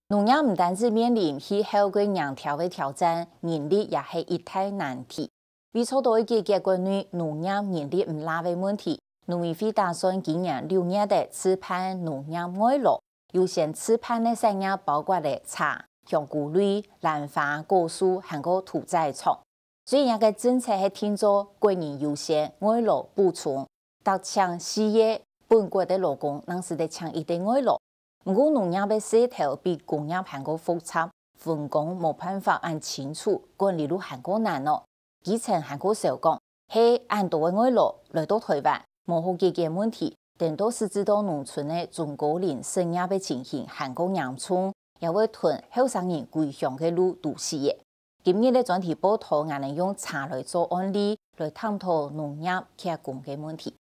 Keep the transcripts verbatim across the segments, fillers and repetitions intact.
农业唔单止面临气候嘅硬条嘅挑战，人力也係一大難題。為錯到解決關於農業人力唔拉嘅問題，農委會打算今年六月的試辦農業外勞，優先試辦嘅產業包括咧茶、香菇類、蘭花、果樹，還有屠宰場。所以一個政策係聽做國人優先外勞補充，特搶事業本國的勞工，能使得搶一啲外勞。唔過農業嘅勢頭比工業還個複雜，分工冇辦法按清楚，管理路還個難咯。基層還個少講，係按多嘅外勞來到台灣，冇好解決問題。等到是知道農村嘅中高齡生業嘅情形，還個嚴重，也會屯後生人歸鄉嘅路堵死嘅。今日嘅專題報道，我哋用茶來做案例，來探討農業缺工嘅問題。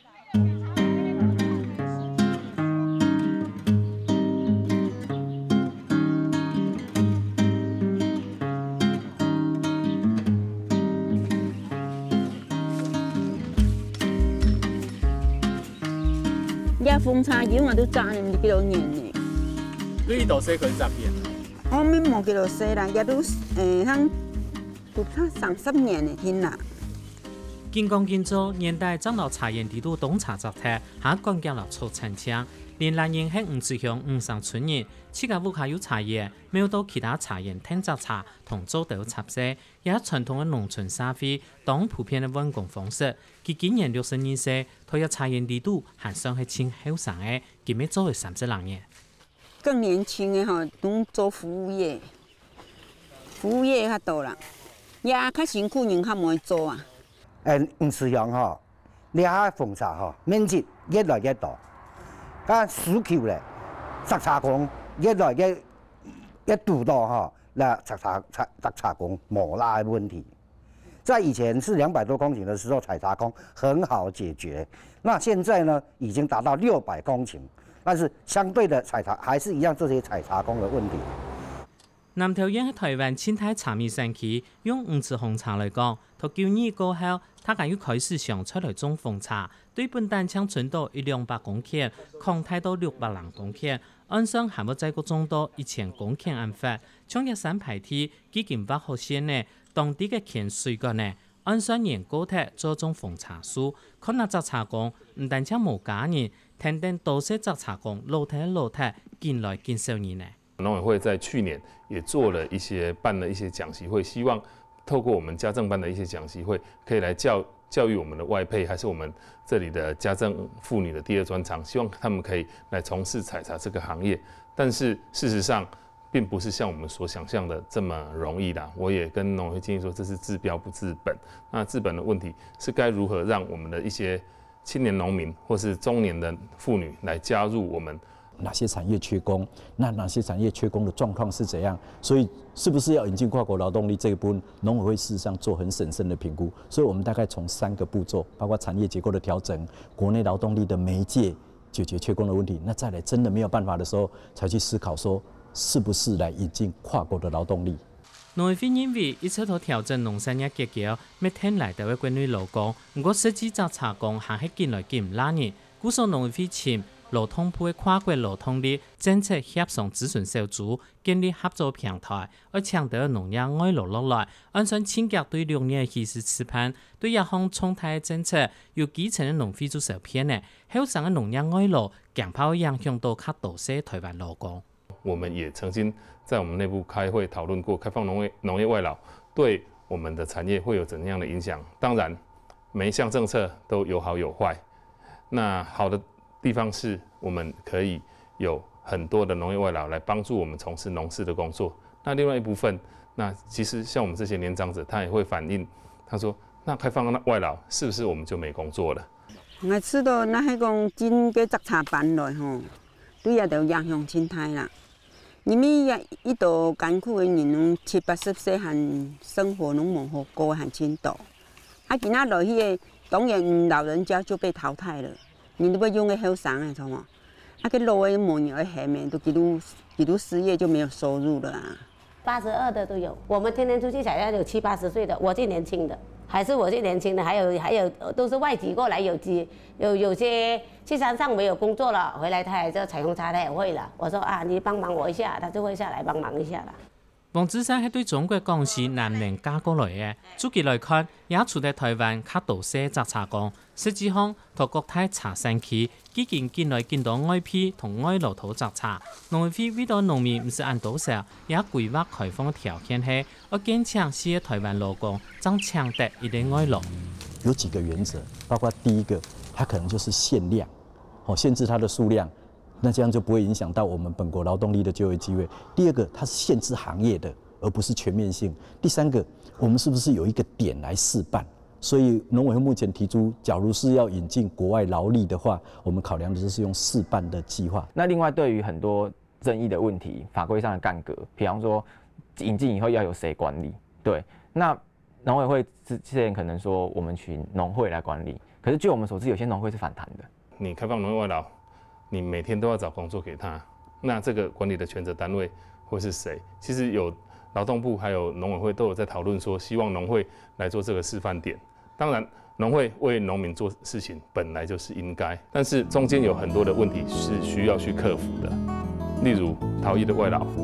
呀，風茶葉我都賺唔幾多年呢。 你呢度寫佢十年？ 我咪冇幾多寫啦，也都誒，響讀咗三十年嘅天啦。 建工建造年代長老茶園地度東茶集體，下幹鏡落草陳槍，連蘭人喺五志鄉五上村人，此家屋下有茶葉，沒有到其他茶園聽摘茶同做到插色，也係傳統嘅農村社會當普遍嘅運工方式。佢今年六十二歲，佢有茶園地度還算係清後生嘅，今日做咗三十兩年。 更年輕嘅嗬，都做服務業，服務業較多啦，也較辛苦，人較唔會做啊。 誒，五市鄉嗬，你下風茶嗬，面積越來越大，咁需求咧，摘茶工越來越越多到嗬，那摘茶摘摘茶工冇拉嘅問題。在以前是兩百多公頃的時候，採茶工很好解決。那現在呢，已經達到六百公頃，但是相對的採茶還是一樣，這些採茶工的問題。 南投縣喺台灣千泰茶米山區，用五支紅茶來講，到九二過後，他敢要開始想出來種紅茶，對本單槍存到一兩百公頃，擴大到六百零公頃，按上還冇再過種到一千公頃安法，將一三排梯幾件百號線呢？當地嘅鉗水果呢，按上研高鐵做種紅茶樹，可能摘茶工唔單止冇假人，聽聽多些摘茶工老太老太見來見少年呢。 農委會在去年也做了一些辦了一些講習會，希望透過我們家政辦的一些講習會，可以來教教育我們的外配，還是我們這裡的家政婦女的第二專長，希望他們可以來從事採茶這個行業。但是事實上，並不是像我們所想象的這麼容易啦。我也跟農委會建議說，這是治標不治本。那治本的問題是該如何讓我們的一些青年農民或是中年的婦女來加入我們。 哪些產業缺工？那哪些產業缺工的狀況是怎樣？所以是不是要引進跨國勞動力這一部分，農委會事實上做很審慎的評估。所以我們大概從三個步驟，包括產業結構的調整、國內勞動力的媒介，解決缺工的問題。那再來真的沒有辦法的時候，才去思考說，是不是來引進跨國的勞動力？ 農委會認為，一切都調整農產業結構，每天來到嘅關於勞工，如果實際摘茶工還係見來見唔拉人，故所農委會前。勞動部嘅跨國勞動力政策協商諮詢小組建立合作平台，而搶到農業外勞落來，按照清潔對六年起始期盼，對一項重大政策，由基層嘅農會做受騙呢，後生嘅農業外勞強怕影響到較多些台灣勞工。 我們也曾經在我們內部開會討論過，開放農業農業外勞對我們的產業會有怎樣的影響？當然，每一項政策都有好有壞。那好的地方是，我們可以有很多的農業外勞來幫助我們從事農事的工作。那另外一部分，那其實像我們這些年長者，他也會反映，他說：那開放外勞，是不是我們就沒工作了？ 我知道那係講真嘅摘茶班來吼，對也就影響真大啦。因為一一度艱苦嘅人，七八十歲還生活攏冇好過，還真多。啊，今仔落去嘅，當然老人家就被淘汰了。你都不用個後生嘅，錯嘛？啊，個老嘅冇人去下面，都幾多幾多失業就沒有收入了啊。 八十二的都有，我們天天出去採茶有七八十歲的，我最年輕的。 还是我这年轻人，还有还有都是外籍过来，有几有有些去山上没有工作了，回来他也这彩虹茶他也会了。我说啊，你帮忙我一下，他就会下来帮忙一下了。 王子山係對中國講是難能嫁過來嘅，總結來看，也處在台灣較多些雜茶工，實際上同國泰茶山區幾件見來見到外批同外勞土雜茶，農委會為到農民唔是按多少，也規劃開放條件係，我堅強是台灣勞工，將搶得一定外勞。 有幾個原則，包括第一個，它可能就是限量，哦，限制它的數量。那這樣就不會影響到我們本國勞動力的就業機會。第二個，它是限制行業的，而不是全面性。第三個，我們是不是有一個點來試辦？所以農委會目前提出，假如是要引進國外勞力的話，我們考量的就是用試辦的計劃。 那另外，對於很多爭議的問題，法規上的干戈，比方說引進以後要由誰管理？對，那農委會之前可能說我們請農會來管理，可是據我們所知，有些農會是反彈的。 你開放農業外勞，你每天都要找工作給他，那這個管理的權責單位會是誰？其實有勞動部還有農委會都有在討論說，希望農會來做這個示範點。當然，農會為農民做事情本來就是應該，但是中間有很多的問題是需要去克服的，例如逃逸的外勞。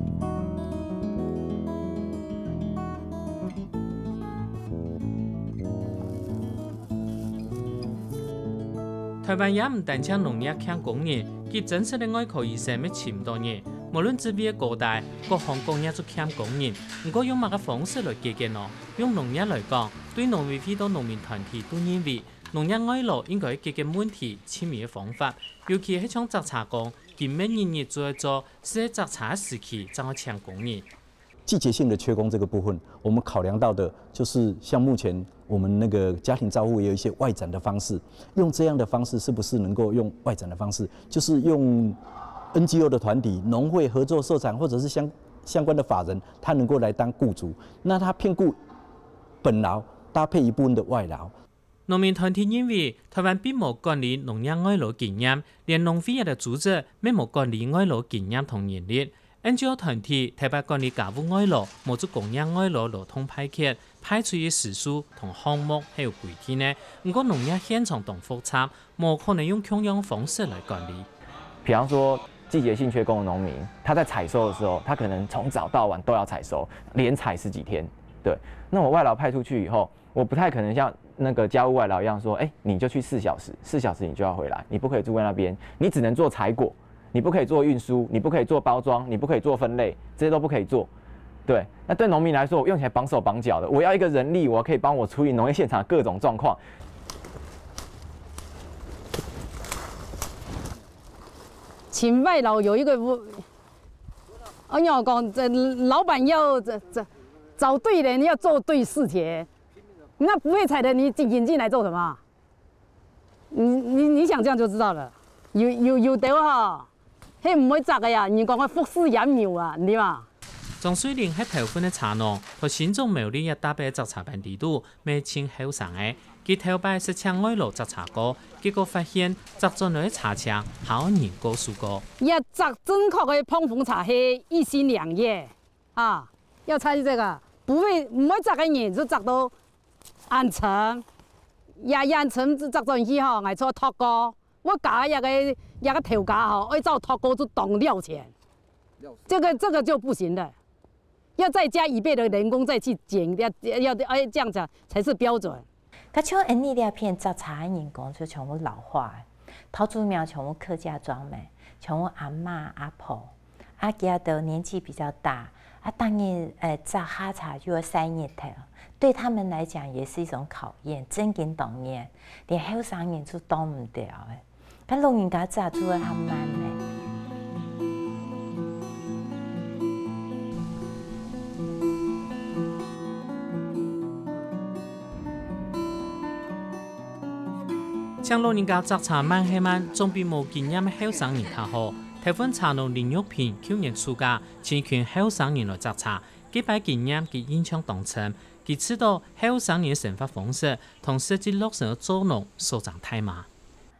台灣也唔單搶農業搶工業，佢真實的外口醫生咩潛多嘢，無論職業高大，各項工業都搶工人。唔過用乜個方式來解決呢？用農業來講，對農委會到農民團體都認為，農業外勞應該解決問題親密嘅方法，尤其係像雜茶工，佢咩日日做一做，是喺雜茶時期正好搶工人。 季節性的缺工這個部分，我們考量到的就是像目前我們那個家庭照護也有一些外展的方式，用這樣的方式是不是能夠用外展的方式，就是用 N G O 的團體、農會合作社長或者是相相關的法人，他能夠來當雇主，那他聘雇本勞搭配一部分的外勞。 農民團體認為，台灣並冇管理農業外勞經驗，連農會也的組織沒冇管理外勞經驗同能力。N G O 團體特別管理家務外勞，冇做工業外勞勞動派遣，派出嘅時數同項目還有規定呢。不過農業現場同複雜，冇可能用同樣方式來管理。 比方說季節性缺工的農民，他在採收的時候，他可能從早到晚都要採收，連採十幾天。對，那我外勞派出去以後，我不太可能像那個家務外勞一樣說，哎，你就去四小時，四小時你就要回來，你不可以住在那邊，你只能做採果。你不可以做運輸，你不可以做包裝，你不可以做分類，這些都不可以做。對，那對農民來說，我用起來綁手綁腳的，我要一個人力，我可以幫我處理農業現場各種狀況。 請外勞有一個，我要講，這老闆要這這找對人，要做對事情。那不會採的，你引進來做什麼？你你你想這樣就知道了。有有有得哈。迄唔會摘嘅呀，人講嘅復式養苗啊，你嘛？ 莊水玲喺頭份嘅茶農，同新種苗栗一大筆雜茶班地度，未清後生嘅，佢頭擺是搶外勞雜茶歌，結果發現摘進來嘅茶槍好人高數高。 一摘正確嘅碰風茶係一心兩葉啊，要參與這個，不會唔會摘嘅人就摘到暗沉，也暗沉就摘進去吼，係做托歌。我搞一個一個頭家吼，按照托高就當料錢，這個這個就不行的，要再加一倍的人工再去剪，要要哎這樣子才是標準。 佢像印尼啲片雜茶嘅人工就全部老化，桃竹苗全部客家莊咩，全部阿嬤阿婆，阿家都年紀比較大，啊當然誒摘哈茶就要曬日頭，對他們來講也是一種考驗，真金當年，連後生人都當唔掉誒。咁老人家摘做得較慢咧。 像老人家摘茶慢係慢，總比冇經驗嘅後生人較好。台灣茶農林玉平去年暑假請群後生人來摘茶，幾擺經驗佢印象當深，佢知道後生人嘅生活方式同實際落實做農所長太慢。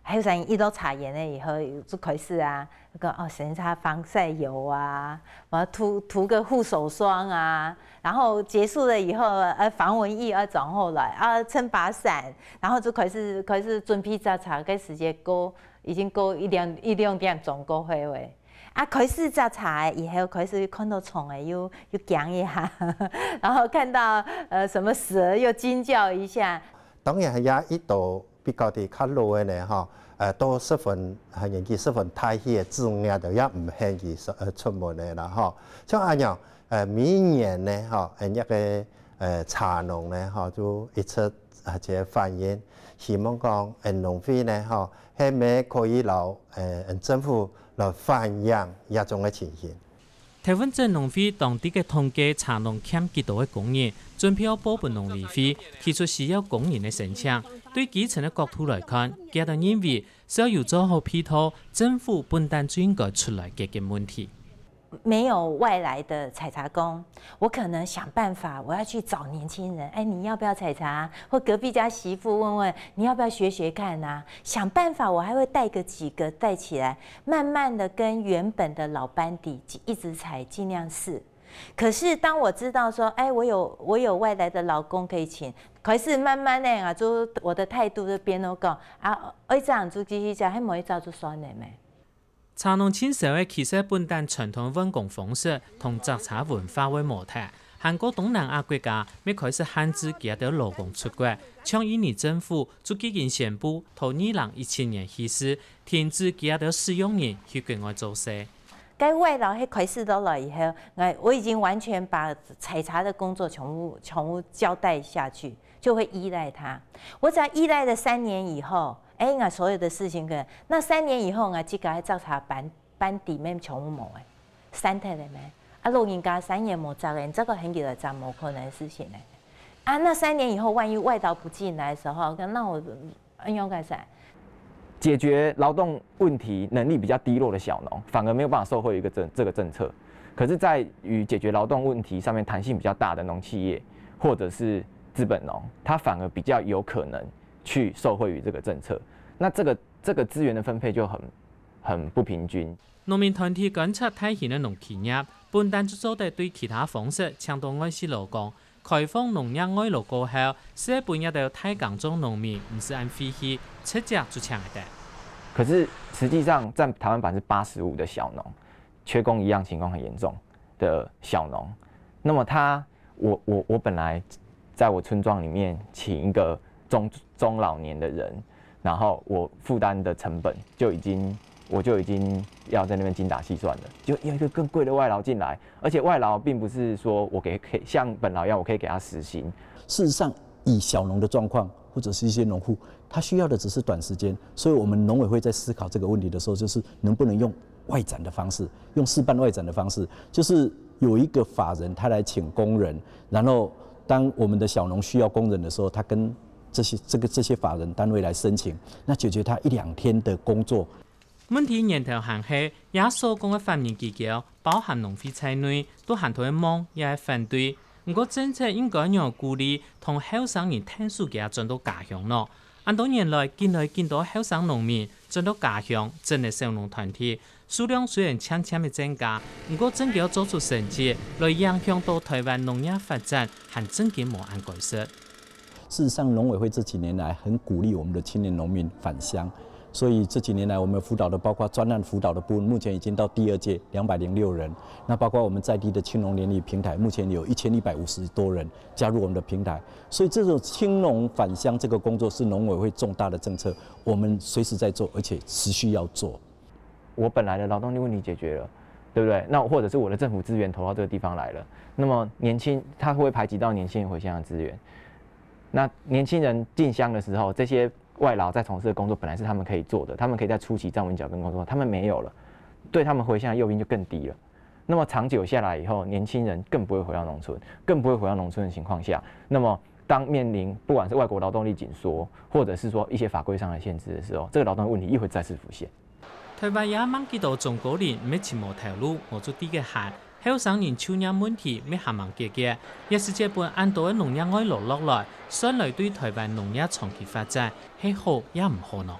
还有啥一到茶园了以后就开始啊，那个哦，先擦防晒油啊，完了涂涂个护手霜啊，然后结束了以后，呃，防蚊液要转后来啊，撑把伞，然后就开始开始准备早茶，个时间过已经过一两一两点钟过会喂。啊，开始早茶以后开始看到虫诶，又又惊一下，然后看到呃什么蛇又惊叫一下。 当然也一度比较啲较老嘅呢，吼，誒都十分係人哋十分大氣嘅自然就也唔輕易誒出門嘅啦，吼。像咁樣誒每年呢，吼，誒一個誒茶農呢，吼就一出或者反映，希望講誒農會呢，吼係咪可以留誒政府來反映一種嘅情形。 台灣鎮農會當地嘅統計茶農欠幾多嘅工人，準備要補撥農委會提出需要工人嘅申請。對基層嘅國土來看，佢哋認為需要做好配套，政府本單就應該出來解決問題。 沒有外來的採茶工，我可能想辦法，我要去找年輕人。哎，你要不要採茶？或隔壁家媳婦問問，你要不要學學看啊？想辦法，我還會帶個幾個帶起來，慢慢的跟原本的老班底一直採，盡量試。可是當我知道說，哎，我有我有外來的勞工可以請，可是慢慢呢啊，就我的態度就變到講啊，一張就繼續講，還冇一招就算了咩？ 茶農親手嘅其實本單傳統運工方式同摘茶文化為模特，韓國東南亞國家未開始限制佢哋勞工出國，像印尼政府就已經宣布，從二零一七年起始停止佢哋使用人去國外做事。 該外勞喺開始到了以後，我我已經完全把採茶的工作全部全部交代下去，就會依賴他。我只要依賴了三年以後。哎，我所有的事情嘅，那三年以後我即個喺摘茶班班底面全部冇誒，刪退了咩？啊，老人家三年冇摘嘅，這個很久嚟摘冇可能的事情咧。啊，那三年以後，萬一外勞不進來的時候，那我應用該啥？ 解決勞動問題能力比較低落的小農，反而沒有辦法受惠於一個政這個政策。可是，在於解決勞動問題上面彈性比較大的農企業，或者是資本農，它反而比較有可能去受惠於這個政策，那這個這個資源的分配就很很不平均。 農民團體觀察大型嘅農企業，本單就做得對其他方式搶到外資勞工，開放農業外勞過後，社本一到太港中農民唔是按飛去，直接就搶得。 可是實際上佔台灣百分之八十五的小農，缺工一樣情況很嚴重的小農，那麼他我我我本來在我村莊裡面請一個中中老年的人，然後我負擔的成本就已經，我就已經要在那邊精打細算了，就有一個更貴的外勞進來，而且外勞並不是說我給可以像本勞一樣，我可以給他實薪。 事實上，以小農的狀況，或者是一些農戶，他需要的只是短時間，所以我們農委會在思考這個問題的時候，就是能不能用外展的方式，用試辦外展的方式，就是有一個法人他來請工人，然後當我們的小農需要工人的時候，他跟這些這個這些法人單位來申請，那解決他一兩天的工作。 問題源頭係係也所講嘅法面機構，包含農會在內，都含頭嘅望也係反對。不過政策應該讓鼓勵同後生人聽書嘅轉到家鄉咯。按多年來見來見到後生農民轉到家鄉，真係小農團體數量雖然漸漸嘅增加，不過政府做出成績來影響到台灣農業發展，還真嘅無按改善。 事實上，農委會這幾年來很鼓勵我們的青年農民返鄉，所以這幾年來我們輔導的包括專案輔導的部分，目前已經到第二屆兩百零六人。那包括我們在地的青農聯誼平台，目前有一千一百五十多人加入我們的平台。所以這種青農返鄉這個工作是農委會重大的政策，我們隨時在做，而且持續要做。 我本來的勞動力問題解決了，對不對？那或者是我的政府資源投到這個地方來了，那麼年輕他會排擠到年輕人回鄉的資源。那年輕人進鄉的時候，這些外勞在從事的工作本來是他們可以做的，他們可以在初期站穩腳跟工作，他們沒有了，對他們回鄉的誘因就更低了。那麼長久下來以後，年輕人更不會回到農村，更不會回到農村的情況下，那麼當面臨不管是外國勞動力緊縮，或者是說一些法規上的限制的時候，這個勞動力問題又會再次浮現。 台灣也望見到中國人沒前無頭路，無做啲嘅限。後生人就業問題未下忙解決，也是這本按道嘅農業外勞落來，將來對台灣農業長期發展係好也唔可能。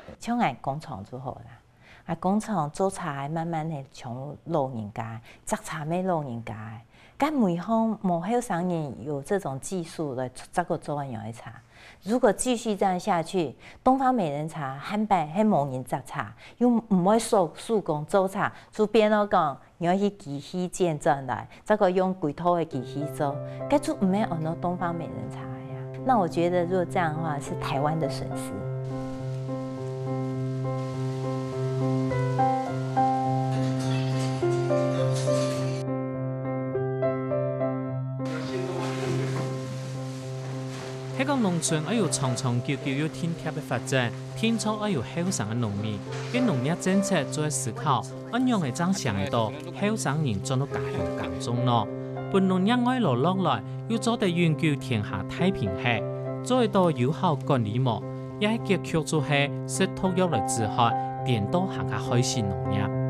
像俺工厂就好啦，啊工厂做茶慢慢的从老人家，摘茶咩老人家，但每方冇后生人有这种技术来这个做完样的茶。如果继续这样下去，东方美人茶汉白还冇人摘茶，又唔会手手工做茶，就变咗讲要去机器见证来，这个用贵头的机器做，该就唔会按到东方美人茶呀。那我觉得如果这样的话，是台湾的损失。 喺個農村要有長長久久有天貼嘅發展，天初要有後生嘅農民，嘅農業政策做思考，按樣嘅將上得到後生人進到家鄉耕種咯。本農業愛落落來，要做得永久天下太平係，做得到有效管理網，也係結局做係食土育嚟自學，顛倒行下開始農業。